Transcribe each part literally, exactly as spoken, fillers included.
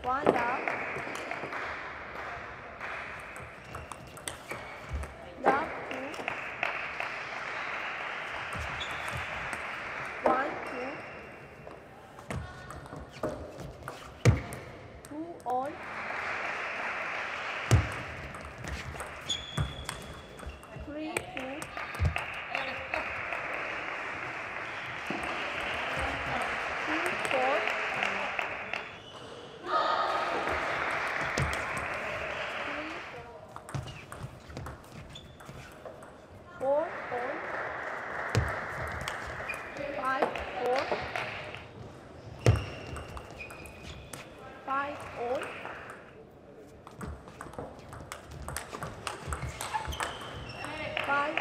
One love. Love two. One, two. Two all. Three, two. Two, four. Four, four, five, four, five, all, five,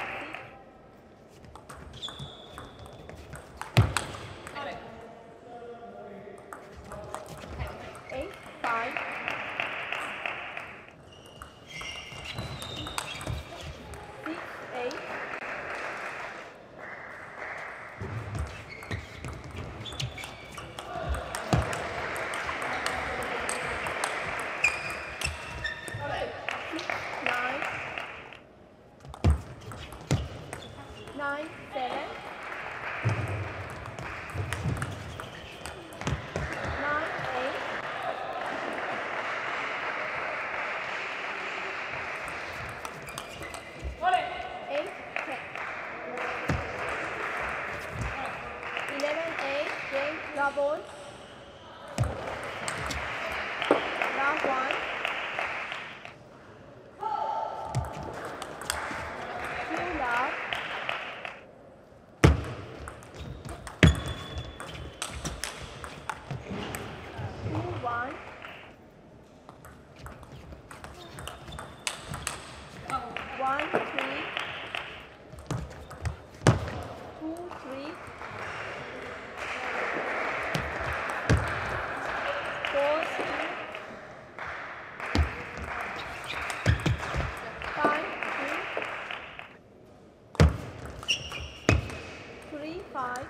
six, eight, five, six, eight, nine, nine, seven, nine, eight, eight, ten, eleven, eight, James double, love one, two love, two, one, one, three, two, three, four, two, five, two, three, five,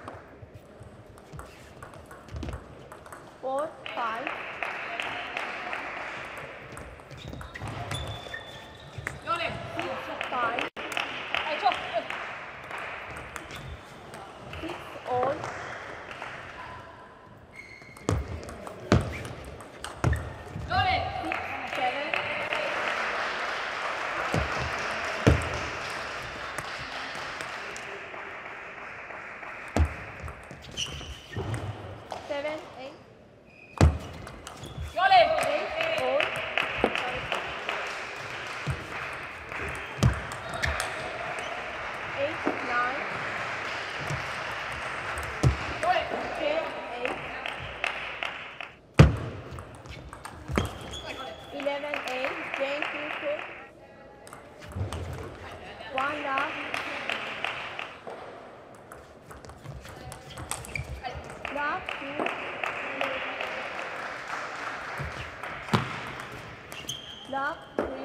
four, five, five, six, all, six, seven, seven, eight, eight, all, eight, nine, ten, eight, eleven, eight, Jane two, two, one love, love two, love three,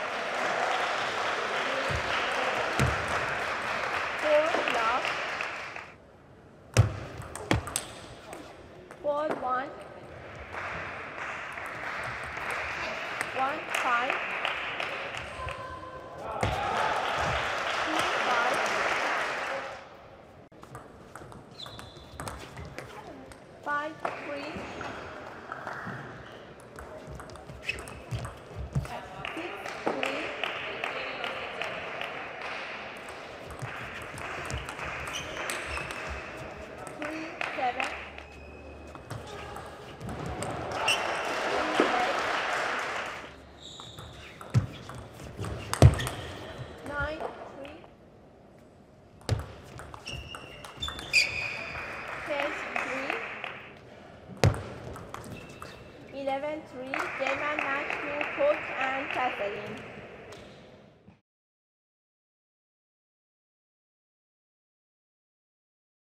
four love, four, one, one, five, two, five, five, three, six, three, three, seven, nine, three, ten, three, eleven, three, Jayman match to Coach and Catherine.